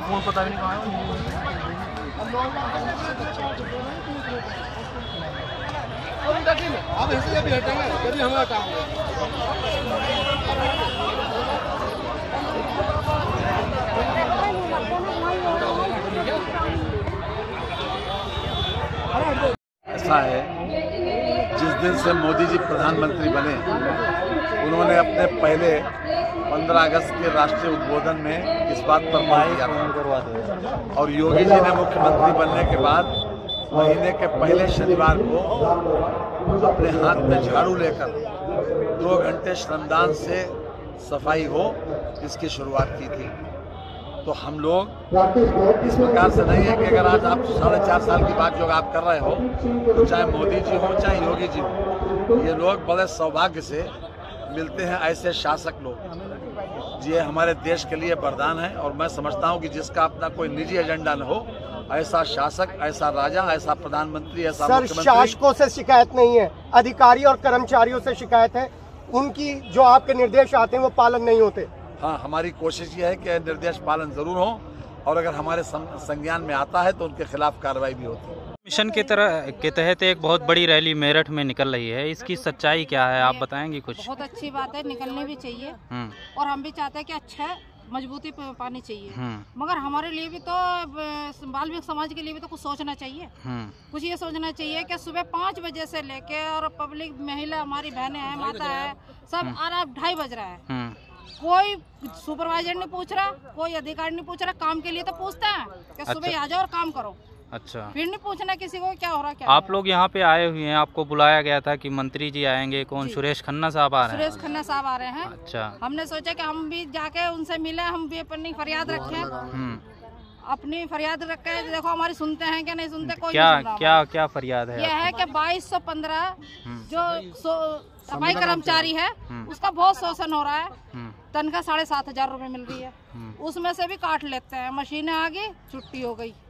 Phone पता भी नहीं कहाँ है। आप ऐसे भी हटेंगे यदि हमारा काम है। ऐसा है, जिस दिन से मोदी जी प्रधानमंत्री बने उन्होंने अपने पहले 15 अगस्त के राष्ट्रीय उद्बोधन में इस बात पर बल दिया था और योगी जी ने मुख्यमंत्री बनने के बाद महीने के पहले शनिवार को अपने हाथ में झाड़ू लेकर 2 घंटे श्रमदान से सफाई हो इसकी शुरुआत की थी। तो हम लोग इस प्रकार से नहीं है कि अगर आज आप 4.5 साल की बात जो आप कर रहे हो तो चाहे मोदी जी हो चाहे योगी जी हो, ये लोग बड़े सौभाग्य से मिलते हैं ऐसे शासक लोग। ये हमारे देश के लिए वरदान है और मैं समझता हूँ कि जिसका अपना कोई निजी एजेंडा न हो, ऐसा शासक, ऐसा राजा, ऐसा प्रधानमंत्री, ऐसा मुख्यमंत्री। शासकों से शिकायत नहीं है, अधिकारी और कर्मचारियों से शिकायत है। उनकी जो आपके निर्देश आते हैं वो पालन नहीं होते। हाँ, हमारी कोशिश ये है कि निर्देश पालन जरूर हो और अगर हमारे संज्ञान में आता है तो उनके खिलाफ कार्रवाई भी होती है। मिशन के तहत एक बहुत बड़ी रैली मेरठ में निकल रही है, इसकी सच्चाई क्या है, आप बताएंगी कुछ? बहुत अच्छी बात है, निकलनी भी चाहिए और हम भी चाहते हैं कि अच्छा मजबूती पानी चाहिए, मगर हमारे लिए भी तो बाल्मीकि समाज के लिए भी तो कुछ सोचना चाहिए। कुछ ये सोचना चाहिए कि सुबह 5 बजे से लेके और पब्लिक महिला हमारी बहनें हैं, माता है, सब आ रहा, 2:30 बज रहा है, कोई सुपरवाइजर नहीं पूछ रहा, कोई अधिकारी नहीं पूछ रहा। काम के लिए तो पूछते हैं कि सुबह आ जाओ और काम करो। अच्छा, फिर नहीं पूछना किसी को क्या हो रहा क्या। आप लोग यहाँ पे आए हुए हैं, आपको बुलाया गया था कि मंत्री जी आएंगे, कौन? सुरेश खन्ना साहब आ रहे हैं। सुरेश खन्ना साहब आ रहे हैं। अच्छा, हमने सोचा कि हम भी जाके उनसे मिले, हम भी अपनी फरियाद रखें, अपनी फरियाद रखे। देखो हमारी सुनते हैं क्या नहीं सुनते, कोई क्या नहीं सुन रहा। क्या फरियाद है? यह है कि 2215 जो सफाई कर्मचारी है उसका बहुत शोषण हो रहा है। तनख्वाह 7,500 रुपए मिल रही है, उसमें से भी काट लेते हैं। मशीनें आ गई, छुट्टी हो गई।